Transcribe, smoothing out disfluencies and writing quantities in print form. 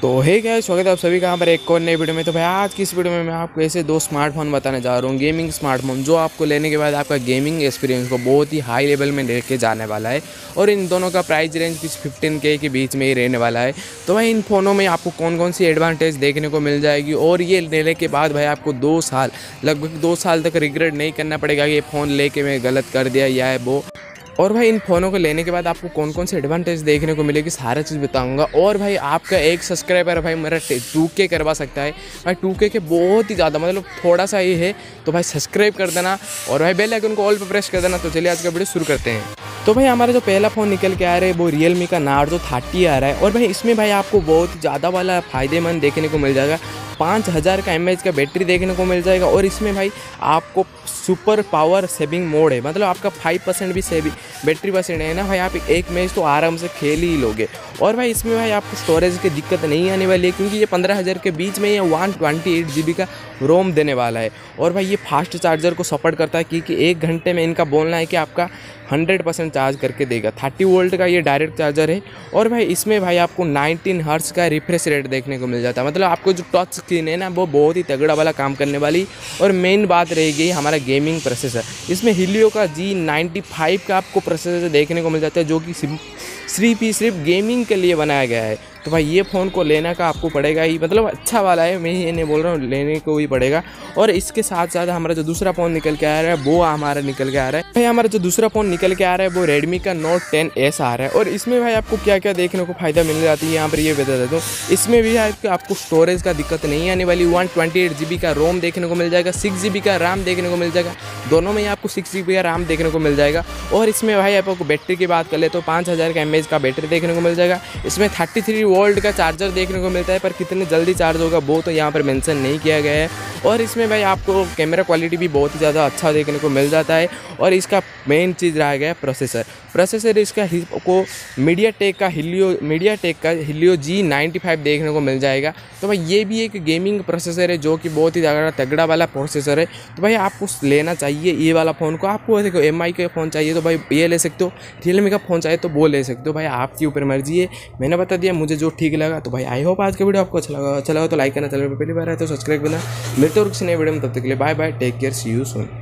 तो hey guys, स्वागत है आप सभी का यहाँ पर एक और नई वीडियो में। तो भाई आज की इस वीडियो में मैं आपको ऐसे दो स्मार्टफोन बताने जा रहा हूँ, गेमिंग स्मार्टफोन, जो आपको लेने के बाद आपका गेमिंग एक्सपीरियंस को बहुत ही हाई लेवल में लेके जाने वाला है। और इन दोनों का प्राइस रेंज कुछ 15K के बीच में ही रहने वाला है। तो भाई इन फ़ोनों में आपको कौन कौन सी एडवांटेज देखने को मिल जाएगी, और ये लेने के बाद भाई आपको लगभग 2 साल तक रिग्रेट नहीं करना पड़ेगा कि ये फ़ोन लेके मैं गलत कर दिया या है वो। और भाई इन फ़ोनों को लेने के बाद आपको कौन कौन से एडवांटेज देखने को मिलेगी, सारा चीज़ बताऊंगा। और भाई आपका एक सब्सक्राइबर भाई मेरा 2K करवा सकता है भाई। 2K के बहुत ही ज़्यादा, मतलब थोड़ा सा ही है, तो भाई सब्सक्राइब कर देना और भाई बेल आइकन को ऑल पे प्रेस कर देना। तो चलिए आज का वीडियो शुरू करते हैं। तो भाई हमारा जो पहला फ़ोन निकल के आ रहा है वो Realme का नार्जो 30 आ रहा है। और भाई इसमें भाई आपको बहुत ज़्यादा वाला फ़ायदेमंद देखने को मिल जाएगा। 5000 का mAh का बैटरी देखने को मिल जाएगा। और इसमें भाई आपको सुपर पावर सेविंग मोड है, मतलब आपका 5% भी सेविंग बैटरी परसेंट है ना भाई, आप एक मैच तो आराम से खेल ही लोगे। और भाई इसमें भाई आपको स्टोरेज की दिक्कत नहीं आने वाली है, क्योंकि ये 15000 के बीच में ये 128 GB का रोम देने वाला है। और भाई ये फास्ट चार्जर को सपोर्ट करता है, क्योंकि 1 घंटे में इनका बोलना है कि आपका 100% चार्ज करके देगा। 30 वोल्ट का ये डायरेक्ट चार्जर है। और भाई इसमें भाई आपको 19 हर्ट्ज का रिफ्रेश रेट देखने को मिल जाता है, मतलब आपको जो टच स्क्रीन है ना वो बहुत ही तगड़ा वाला काम करने वाली। और मेन बात रहेगी हमारा गेमिंग प्रोसेसर। इसमें हीलियो का G95 का आपको प्रोसेसर देखने को मिल जाता है, जो कि सिर्फ गेमिंग के लिए बनाया गया है। तो भाई ये फ़ोन को लेना का आपको पड़ेगा ही, मतलब अच्छा वाला है, मैं ये नहीं बोल रहा हूँ, लेने को ही पड़ेगा। और इसके साथ साथ हमारा जो दूसरा फ़ोन निकल के आ रहा है वो हमारा निकल के आ रहा है भाई, हमारा जो दूसरा फ़ोन निकल के आ रहा है वो Redmi का Note 10S आ रहा है। और इसमें भाई आपको क्या क्या देखने को फ़ायदा मिल जाती है यहाँ पर ये बता देता हूँ। इसमें भी आपको स्टोरेज का दिक्कत नहीं आने वाली। 128 GB का रोम देखने को मिल जाएगा, 6 GB का रैम देखने को मिल जाएगा, दोनों में ही आपको 6 GB का रैम देखने को मिल जाएगा। और इसमें भाई आपको बैटरी की बात कर ले तो 5000 का mAh का बैटरी देखने को मिल जाएगा। इसमें 33 वोल्ट का चार्जर देखने को मिलता है, पर कितने जल्दी चार्ज होगा वो तो यहाँ पर मेंशन नहीं किया गया है। और इसमें भाई आपको कैमरा क्वालिटी भी बहुत ही ज़्यादा अच्छा देखने को मिल जाता है। और इसका मेन चीज़ रहा गया प्रोसेसर इसका को मीडियाटेक का हीलियो G95 देखने को मिल जाएगा। तो भाई ये भी एक गेमिंग प्रोसेसर है, जो कि बहुत ही ज़्यादा तगड़ा वाला प्रोसेसर है। तो भाई आपको लेना चाहिए ये वाला फ़ोन को। आपको देखो MI का फ़ोन चाहिए तो भाई ये ले सकते हो, Realme का फ़ोन चाहिए तो वो ले सकते हो, भाई आपकी ऊपर मर्जी है। मैंने बता दिया मुझे जो ठीक लगा। तो भाई आई होप आज का वीडियो आपको अच्छा लगा तो लाइक करना, चैनल पर पहली बार है तो सब्सक्राइब करना। मिलते हैं और किसी नए वीडियो में, तब तक के लिए bye bye, take care, see you soon.